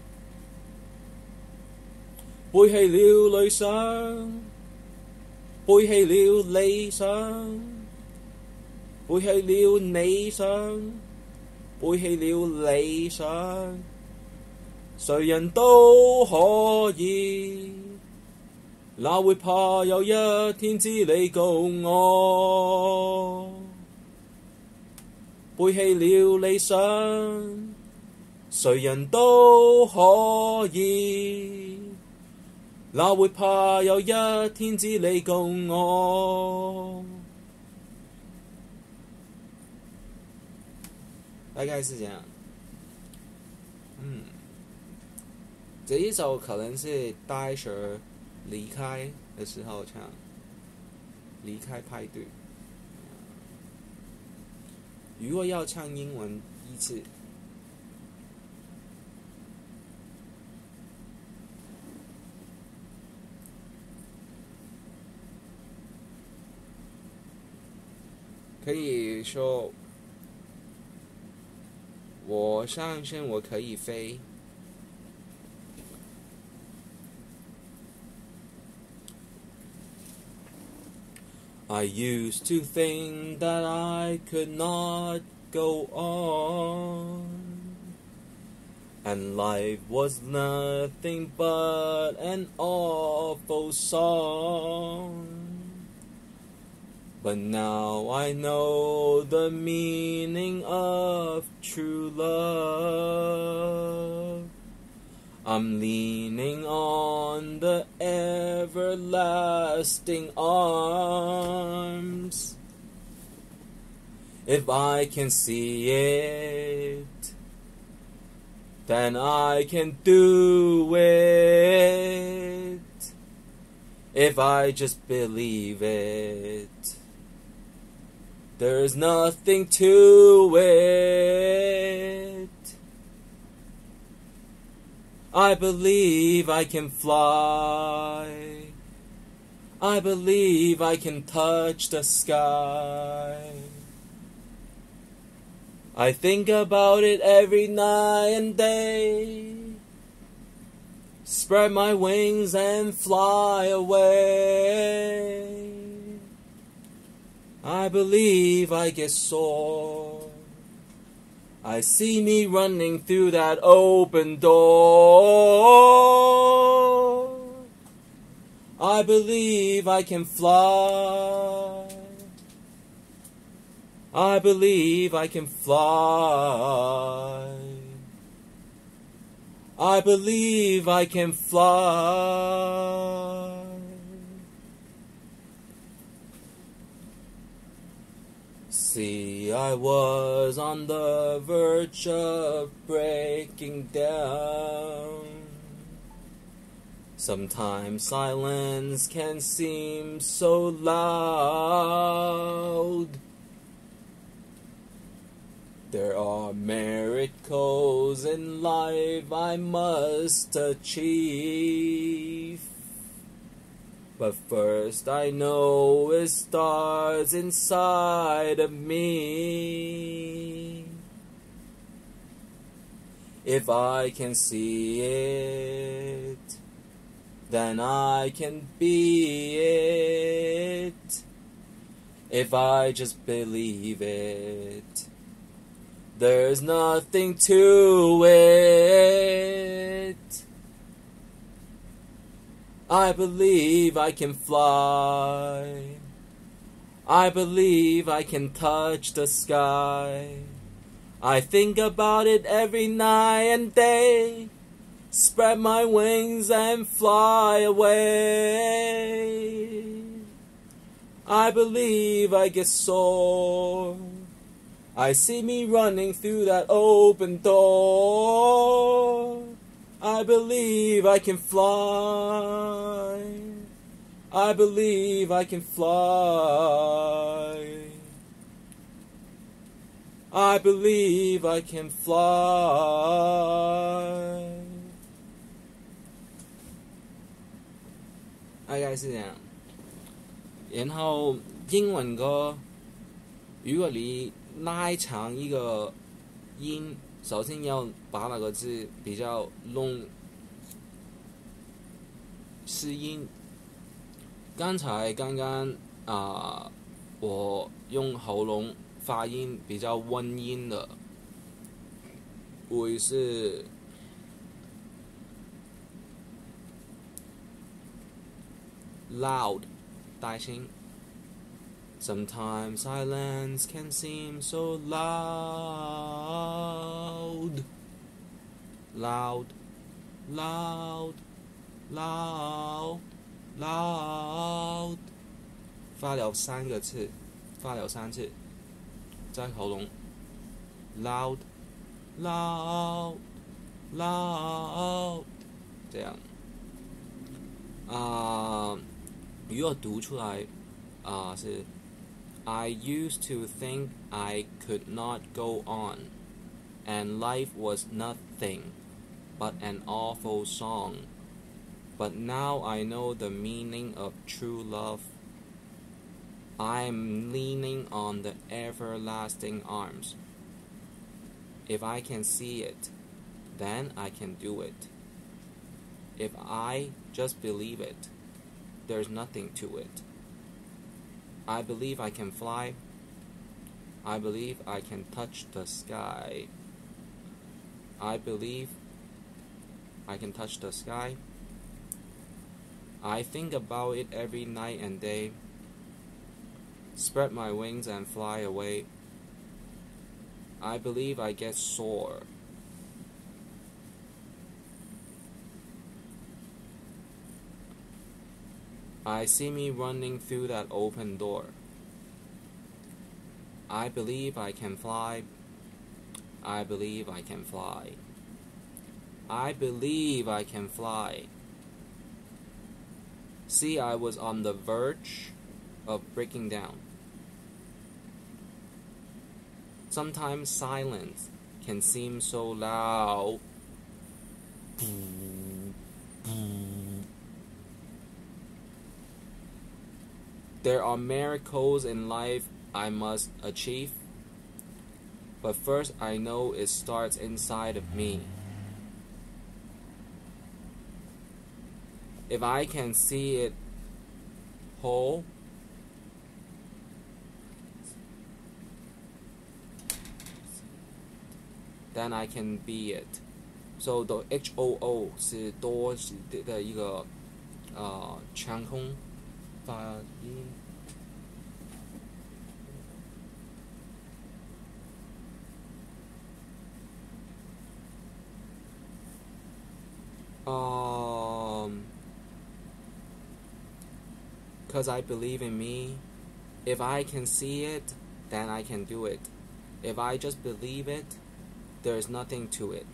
背棄了理想，背棄了理想，背棄了理想，背棄了理想。誰人都可以，哪會怕有一天知你告我？背棄了理想，誰人都可以，哪會怕有一天知你告我？大概是這樣。嗯。這一首可能是大學離開的時候唱，離開派對。如果要唱英文一次，可以說，我相信我可以飛。I used to think that I could not go on, and life was nothing but an awful song. But now I know the meaning of true love. I'm leaning on the everlasting arms. If I can see it, then I can do it. If I just believe it, there's nothing to it. I believe I can fly. I believe I can touch the sky. I think about it every night and day. Spread my wings and fly away. I believe I can soar. I see me running through that open door. I believe I can fly. I believe I can fly. I believe I can fly. See, I was on the verge of breaking down. Sometimes silence can seem so loud. There are miracles in life I must achieve. But first I know it starts inside of me. If I can see it, then I can be it. If I just believe it, there's nothing to it. I believe I can fly. I believe I can touch the sky. I think about it every night and day. Spread my wings and fly away. I believe I can soar. I see me running through that open door. I believe I can fly. I believe I can fly. I believe I can fly. 是这样。然后英文歌，如果你拉长一个音，首先要把那个字比较弄适音。刚才刚刚啊、呃，我用喉咙发音比较温音的，会是 loud 大声。Sometimes silence can seem so loud, loud, loud, loud, loud。发了三个次，发了三次，在喉咙 loud, loud, loud 这样。啊、呃，如果读出来啊、呃、是。I used to think I could not go on, and life was nothing but an awful song. But now I know the meaning of true love. I'm leaning on the everlasting arms. If I can see it, then I can do it. If I just believe it, there's nothing to it. I believe I can fly. I believe I can touch the sky. I believe I can touch the sky. I think about it every night and day. Spread my wings and fly away. I believe I get sore. I see me running through that open door. I believe I can fly. I believe I can fly. I believe I can fly. See, I was on the verge of breaking down. Sometimes silence can seem so loud. There are miracles in life I must achieve, but first I know it starts inside of me. If I can see it whole, then I can be it. So the H O O 是多的一个呃长空发音。Um, cause I believe in me. If I can see it, then I can do it. If I just believe it, there's nothing to it.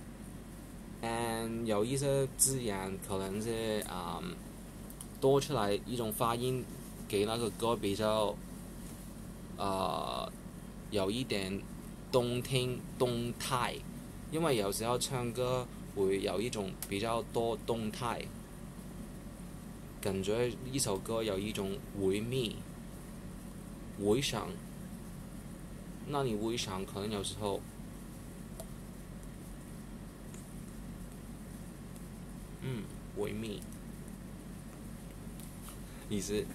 And 有一些字眼可能是啊、嗯、多出来一种发音，给那个歌比较呃有一点动听动态，因为有时候唱歌会有一种比较多动态，感觉一首歌有一种回味、回想。那你回想可能有时候，嗯，回味，意思。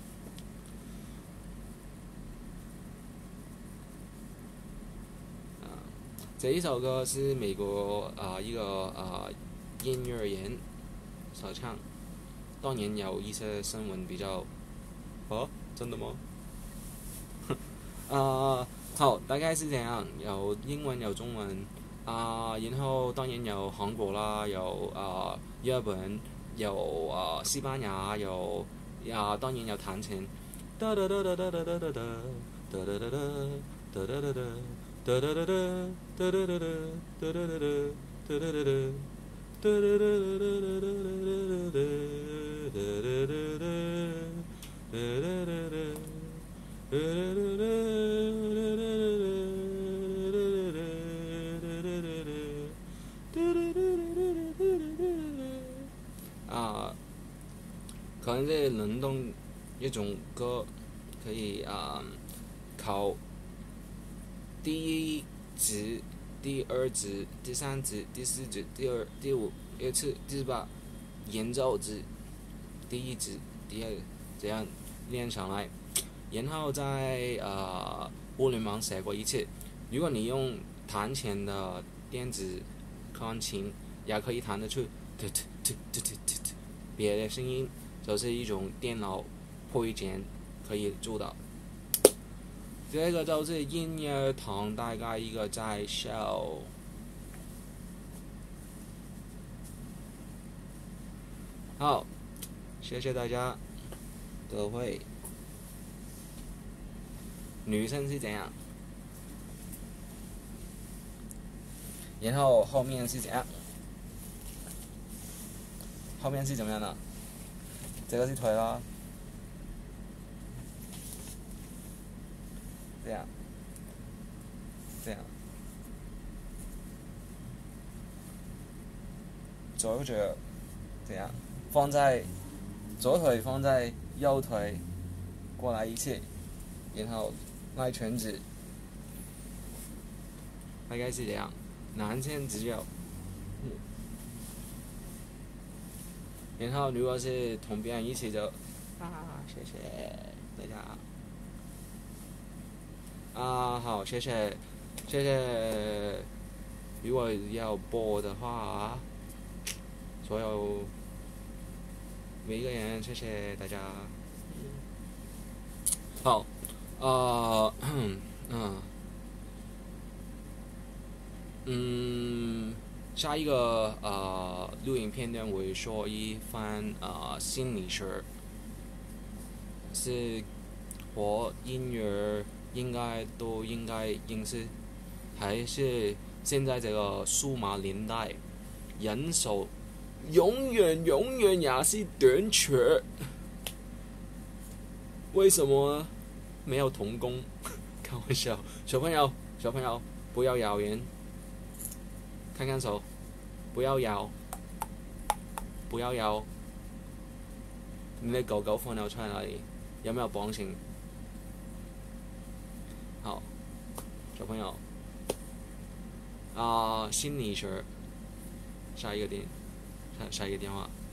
这一首歌是美国啊、呃、一个啊、呃、音乐人所唱，当年有一些新闻比较，哦，真的吗？啊、呃，好，大概是这样，有英文有中文啊、呃，然後當然有韓國啦，有啊、呃、日本，有啊、呃、西班牙，有啊、呃、當然有彈琴。噠噠噠噠噠噠噠噠噠噠噠噠噠噠噠噠。Da da da da da da da da da da da da da da 啊， 可能是轮动一种歌，可以啊、呃、考第一值、第二值、第三值、第四值、第二、第五、第七、第八演奏值，第一值、第二，这样练上来，然后再呃互联网写过一次。如果你用弹琴的电子钢琴，也可以弹得出突突突突突突突别的声音，就是一种电脑配件可以做到。这个就是音乐堂大概一个介绍。好，谢谢大家，各位。女生是怎样？然后后面是怎样？后面是怎么样的？这个是腿啦，这样，这样，左脚这样，放在左腿放在右腿过来一次，然后拉裙子，大概是这样。男生只有，嗯，然后如果是同别人一起就，啊，谢谢大家。啊，好，谢谢，谢谢。如果要播的话，所有每一个人，谢谢大家。好，呃，嗯嗯。嗯，下一个呃录影片段会说一番呃心理学，是和音乐应该都应该认识，还是现在这个数码年代，人手永远永远也是短缺，为什么没有童工？开玩笑，小朋友小朋友不要咬人。看看手，不要咬，不要咬。你的狗狗放尿出来哪里？有没有绑绳？好，小朋友，啊、呃，心理学，下一个电，下下一个电话。